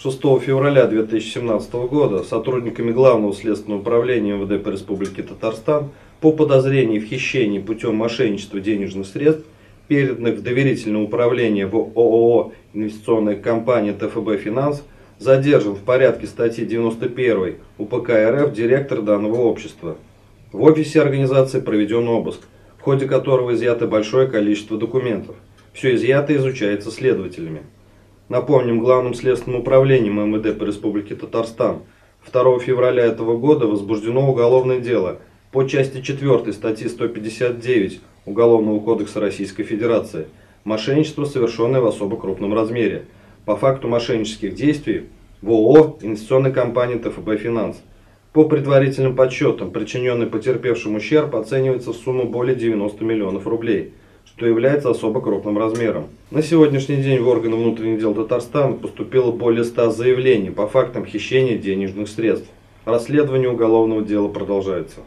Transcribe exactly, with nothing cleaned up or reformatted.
шестого февраля две тысячи семнадцатого года сотрудниками Главного следственного управления эм вэ дэ по Республике Татарстан по подозрению в хищении путем мошенничества денежных средств, переданных в доверительное управление в о о о «Инвестиционная компания тэ эф бэ Финанс», задержан в порядке статьи девяносто первой у пэ ка эр эф директор данного общества. В офисе организации проведен обыск, в ходе которого изъято большое количество документов. Все изъятое изучается следователями. Напомним, Главным следственным управлением эм вэ дэ по Республике Татарстан второго февраля этого года возбуждено уголовное дело по части четвёртой статьи сто пятьдесят девять Уголовного кодекса Российской Федерации «Мошенничество, совершенное в особо крупном размере» по факту мошеннических действий в о о о «Инвестиционной компании тэ эф бэ Финанс». По предварительным подсчетам, причиненный потерпевшим ущерб оценивается в сумму более девяноста миллионов рублей, что является особо крупным размером. На сегодняшний день в органы внутренних дел Татарстана поступило более ста заявлений по фактам хищения денежных средств. Расследование уголовного дела продолжается.